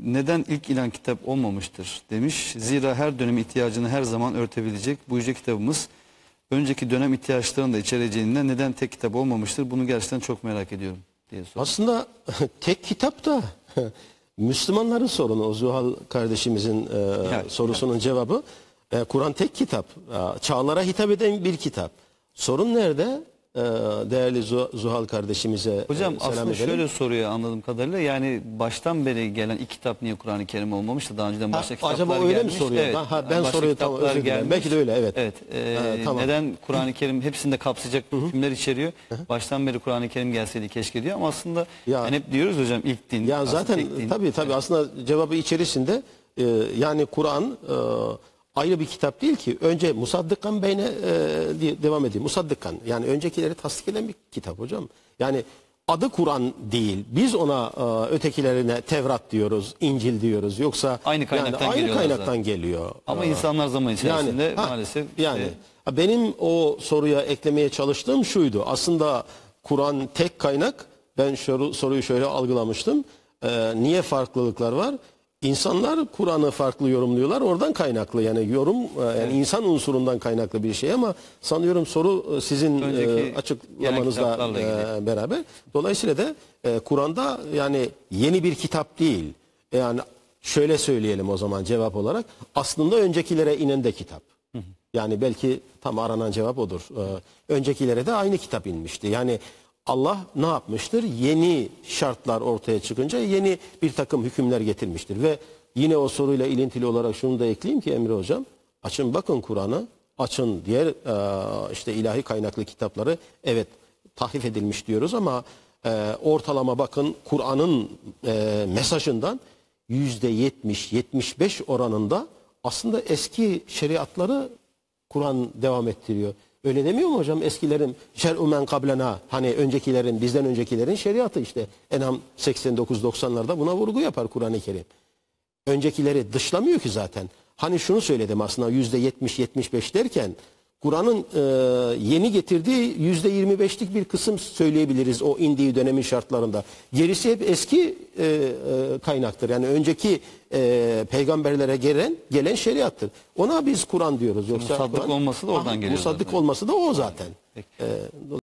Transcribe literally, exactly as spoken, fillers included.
neden ilk ilan kitap olmamıştır demiş. Zira her dönem ihtiyacını her zaman örtebilecek bu yüce kitabımız önceki dönem ihtiyaçlarını da içereceğinden neden tek kitap olmamıştır? Bunu gerçekten çok merak ediyorum diye soruyor. Aslında tek kitap da Müslümanların sorunu. O Zuhal kardeşimizin e, yani, sorusunun yani. cevabı. E, Kur'an tek kitap. E, çağlara hitap eden bir kitap. Sorun nerede? E, değerli Zuhal kardeşimize Hocam e, selam aslında edelim. şöyle soruyor anladığım kadarıyla. Yani baştan beri gelen ilk kitap niye Kur'an-ı Kerim olmamıştı? Daha önceden başka ha, kitaplar acaba öyle gelmiş. mi soruyor? Evet, ha, ben soruyu tam özür dilerim. Belki de öyle evet. Evet. E, ha, tamam. Neden Kur'an-ı Kerim hepsinde kapsayacak Hı -hı. hükümler içeriyor? Hı -hı. Baştan beri Kur'an-ı Kerim gelseydi keşke diyor ama aslında ya, yani hep diyoruz hocam ilk din. Ya zaten din. tabii tabii evet. aslında cevabı içerisinde e, yani Kur'an e, ayrı bir kitap değil ki. Önce musaddıkan beyne e, diye devam edeyim. Musaddıkan yani öncekileri tasdik eden bir kitap hocam. Yani adı Kur'an değil. Biz ona e, ötekilerine Tevrat diyoruz, İncil diyoruz. Yoksa aynı kaynaktan, yani aynı kaynaktan geliyor. Ama ee, insanlar zaman içerisinde yani, maalesef yani işte... benim o soruya eklemeye çalıştığım şuydu. Aslında Kur'an tek kaynak. Ben şu soruyu şöyle algılamıştım. E, niye farklılıklar var? İnsanlar Kur'an'ı farklı yorumluyorlar. Oradan kaynaklı yani yorum yani evet. insan unsurundan kaynaklı bir şey ama sanıyorum soru sizin e, açıklamanızla e, beraber. Dolayısıyla da e, Kur'an'da yani yeni bir kitap değil. Yani şöyle söyleyelim o zaman cevap olarak. Aslında öncekilere inen de kitap. Hı hı. Yani belki tam aranan cevap odur. E, öncekilere de aynı kitap inmişti. Yani Allah ne yapmıştır? Yeni şartlar ortaya çıkınca yeni bir takım hükümler getirmiştir. Ve yine o soruyla ilintili olarak şunu da ekleyeyim ki Emre Hocam. Açın bakın Kur'an'ı, açın diğer e, işte ilahi kaynaklı kitapları evet tahrif edilmiş diyoruz ama e, ortalama bakın Kur'an'ın e, mesajından yüzde yetmiş yetmiş beş oranında aslında eski şeriatları Kur'an devam ettiriyor. Öyle demiyor mu hocam? Eskilerin şer'u men kablena hani öncekilerin bizden öncekilerin şeriatı işte En'am seksen dokuz doksanlarda buna vurgu yapar Kur'an-ı Kerim. Öncekileri dışlamıyor ki zaten. Hani şunu söyledim aslında yüzde yetmiş yetmiş beş derken Kur'an'ın e, yeni getirdiği yüzde yirmi beşlik bir kısım söyleyebiliriz o indiği dönemin şartlarında. Gerisi hep eski e, e, kaynaktır. Yani önceki e, peygamberlere gelen gelen şeriattır. Ona biz Kur'an diyoruz. Yoksa musaddık olması da oradan geliyor. Musaddık olması da o zaten. Peki. E,